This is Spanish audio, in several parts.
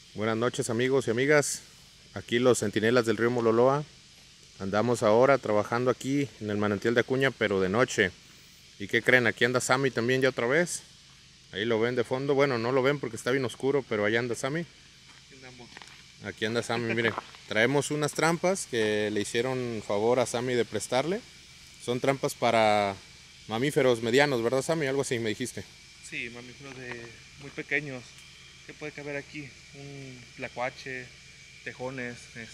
Buenas noches amigos y amigas, aquí los centinelas del río Mololoa. Andamos ahora trabajando aquí en el manantial de Acuña, pero de noche. ¿Y qué creen? Aquí anda Sammy también ya otra vez. Ahí lo ven de fondo, bueno, no lo ven porque está bien oscuro, pero allá anda Sammy. Aquí anda Sammy, miren. Traemos unas trampas que le hicieron favor a Sammy de prestarle. Son trampas para mamíferos medianos, ¿verdad Sammy? Algo así me dijiste. Sí, mamíferos muy pequeños. ¿Qué puede caber aquí? Un tlacuache, tejones,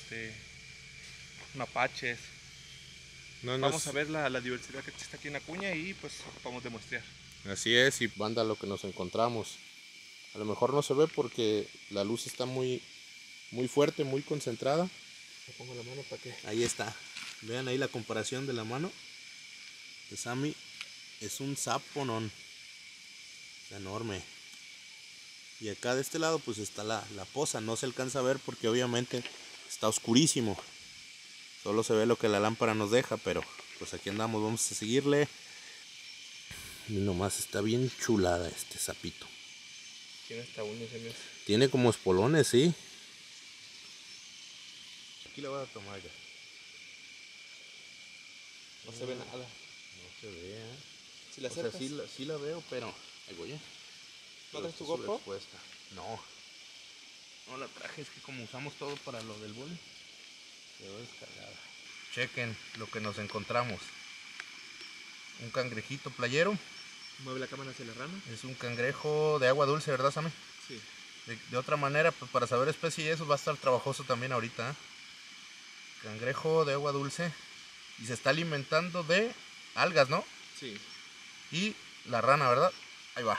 mapaches. No, no Vamos a es... ver la diversidad que existe aquí en Acuña y pues vamos a demostrar. Así es, y banda lo que nos encontramos. A lo mejor no se ve porque la luz está muy fuerte, muy concentrada. Le pongo la mano para que... Ahí está. Vean ahí la comparación de la mano. De Sammy es un saponón. Enorme. Y acá de este lado pues está la poza. No se alcanza a ver porque obviamente está oscurísimo. Solo se ve lo que la lámpara nos deja, pero pues aquí andamos, vamos a seguirle. Y nomás está bien chulada este sapito. Tiene hasta uñas, señores. Tiene como espolones, sí. Aquí la voy a tomar ya. No se ve nada. No se ve, ¿eh? Si la O sea, acercas, sí la veo, pero... Ahí voy, ¿eh? ¿no traes tu Está GoPro? expuesta. No. No la traje, es que como usamos todo para lo del boli, quedó descargada. Chequen lo que nos encontramos. Un cangrejito playero. Mueve la cámara hacia la rana. Es un cangrejo de agua dulce, ¿verdad, Sammy? Sí. De otra manera, pues para saber especie y eso va a estar trabajoso también ahorita, ¿eh? Cangrejo de agua dulce. Y se está alimentando de algas, ¿no? Sí. Y la rana, ¿verdad? Ahí va.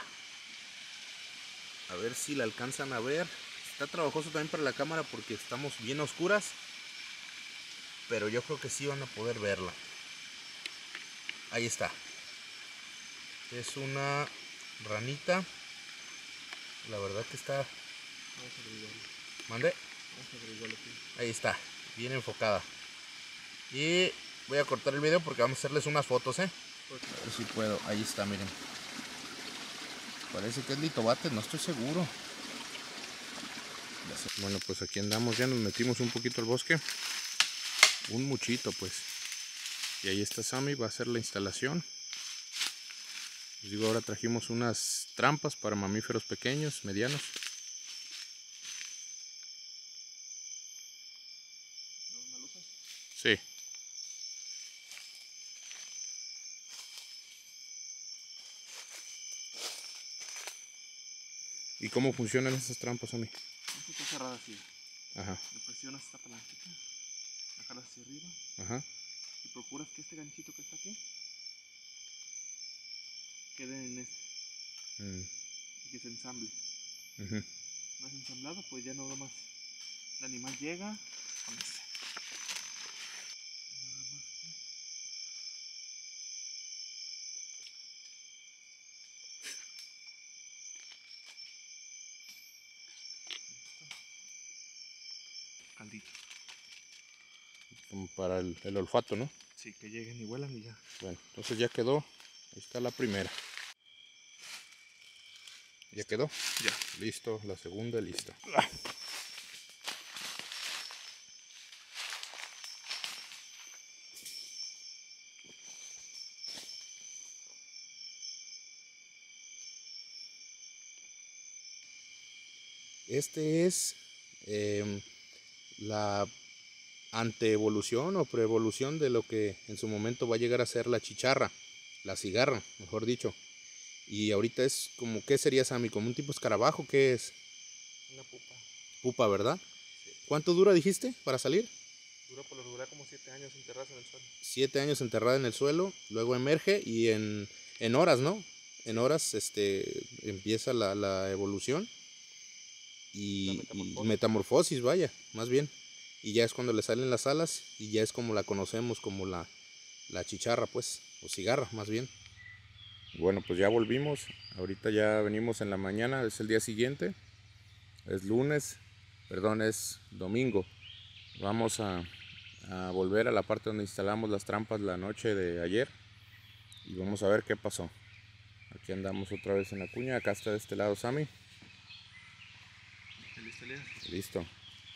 A ver si la alcanzan a ver. Está trabajoso también para la cámara porque estamos bien oscuras. Pero yo creo que sí van a poder verla. Ahí está. Es una ranita. La verdad que está... Vamos a averiguarlo. ¿Mande? Vamos a averiguarlo aquí. Ahí está. Bien enfocada. Y voy a cortar el video porque vamos a hacerles unas fotos, ¿eh? A ver si puedo. Ahí está, miren. Parece que es litobate, no estoy seguro. Bueno, pues aquí andamos, ya nos metimos un poquito al bosque. Un muchito, pues. Y ahí está Sammy, va a hacer la instalación. Les digo, ahora trajimos unas trampas para mamíferos pequeños, medianos. ¿No usas? Sí. ¿Y cómo funcionan esas trampas, Sammy? Esta está cerrada así. Aja, Le presionas esta palanquita, la jalas hacia arriba ajá. y procuras que este ganchito que está aquí quede en este Mm, y que se ensamble. ujú. Una vez ensamblado, pues ya no más. El animal llega con este. Nada más que caldito. Como para el olfato, ¿no? Sí, que lleguen y vuelan y ya. Bueno, entonces ya quedó. Ahí está la primera. ¿Ya quedó? Ya. Listo, la segunda lista. Este es la anteevolución o preevolución de lo que en su momento va a llegar a ser la chicharra, la cigarra, mejor dicho. Y ahorita es como, ¿qué sería, Sammy? ¿Como un tipo escarabajo? ¿Qué es? Una pupa. Pupa, ¿verdad? Sí. ¿Cuánto dura, dijiste, para salir? Dura como 7 años enterradas en el suelo. 7 años enterrada en el suelo, luego emerge y en horas, ¿no? En Sí. horas empieza la evolución y metamorfosis, vaya, más bien. Y ya es cuando le salen las alas y ya es como la conocemos, como la chicharra, pues, o cigarra, más bien. Bueno, pues ya volvimos. Ahorita ya venimos en la mañana, es el día siguiente. Es lunes, perdón, es domingo. Vamos a volver a la parte donde instalamos las trampas la noche de ayer y vamos a ver qué pasó. Aquí andamos otra vez en Acuña. Acá está de este lado Sammy. ¿Listo, Elías? Listo.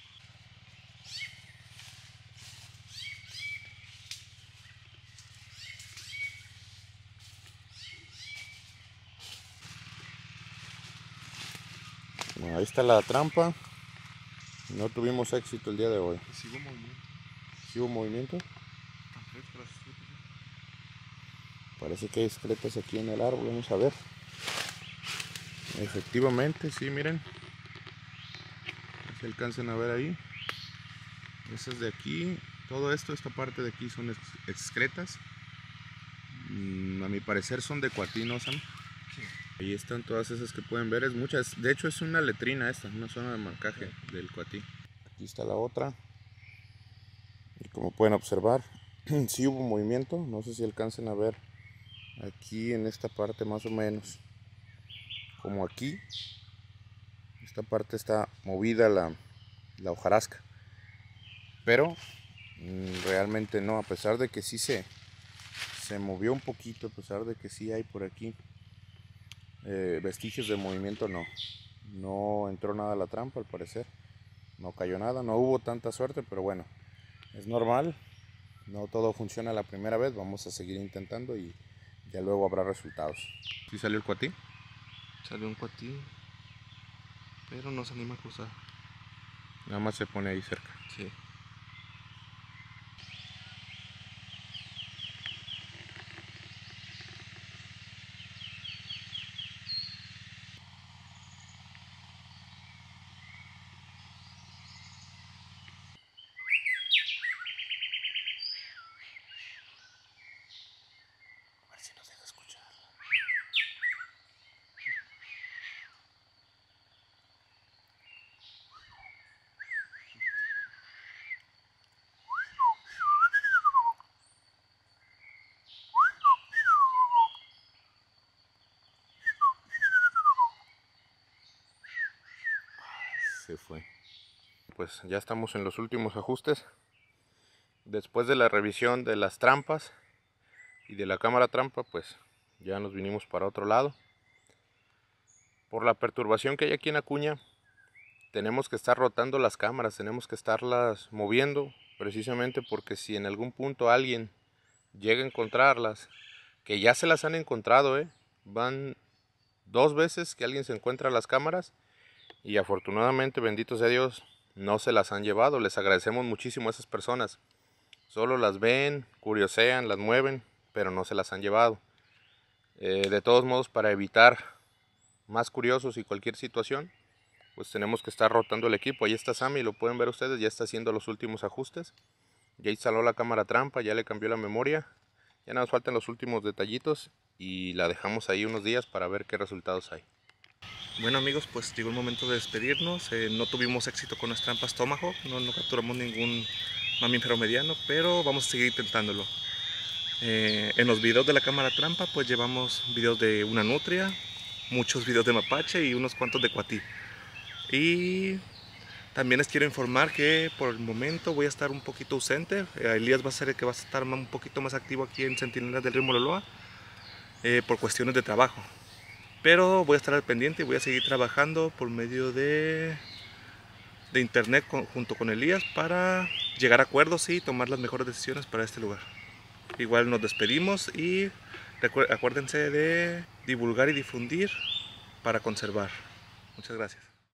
Bueno, ahí está la trampa. No tuvimos éxito el día de hoy. Sí hubo movimiento. ¿Sí hubo movimiento? Tan fresco las frutas, Parece que hay excretas aquí en el árbol. Vamos a ver. Efectivamente, sí, miren. Si alcanzan a ver ahí. Esas de aquí. Todo esto, esta parte de aquí son excretas. A mi parecer son de cuatí, ¿no, Sam? Sí. Ahí están todas esas que pueden ver. Es muchas. De hecho es una letrina esta, una zona de marcaje del cuatí. Aquí está la otra. Y como pueden observar, sí hubo movimiento. No sé si alcancen a ver aquí en esta parte más o menos. Como aquí. Esta parte está movida la hojarasca. Pero realmente no, a pesar de que sí se movió un poquito, a pesar de que sí hay por aquí vestigios de movimiento, no entró nada a la trampa al parecer, no cayó nada, no hubo tanta suerte, pero bueno, es normal, no todo funciona la primera vez, vamos a seguir intentando y ya luego habrá resultados. ¿Sí salió el cuatí? Salió un cuatí, pero no se anima a cruzar. Nada más se pone ahí cerca. Sí. A ver si nos deja escuchar. Se fue. Pues ya estamos en los últimos ajustes. Después de la revisión de las trampas y de la cámara trampa, pues ya nos vinimos para otro lado. Por la perturbación que hay aquí en Acuña, tenemos que estar rotando las cámaras, tenemos que estarlas moviendo, precisamente porque si en algún punto alguien llega a encontrarlas, que ya se las han encontrado, van 2 veces que alguien se encuentra las cámaras y afortunadamente, bendito sea Dios, no se las han llevado. Les agradecemos muchísimo a esas personas. Solo las ven, curiosean, las mueven, pero no se las han llevado. De todos modos, para evitar más curiosos y cualquier situación, pues tenemos que estar rotando el equipo. Ahí está Sammy, lo pueden ver ustedes, ya está haciendo los últimos ajustes. Ya instaló la cámara trampa, ya le cambió la memoria. Ya nos faltan los últimos detallitos y la dejamos ahí unos días para ver qué resultados hay. Bueno amigos, pues llegó el momento de despedirnos. No tuvimos éxito con las trampas Tomahawk, no capturamos ningún mamífero mediano, pero vamos a seguir intentándolo. En los videos de la cámara trampa pues llevamos videos de una nutria, muchos videos de mapache y unos cuantos de cuatí. Y también les quiero informar que por el momento voy a estar un poquito ausente. Elías va a ser el que va a estar un poquito más activo aquí en Centinelas del Río Mololoa por cuestiones de trabajo. Pero voy a estar al pendiente y voy a seguir trabajando por medio de internet junto con Elías para llegar a acuerdos y tomar las mejores decisiones para este lugar. Igual nos despedimos y acuérdense de divulgar y difundir para conservar. Muchas gracias.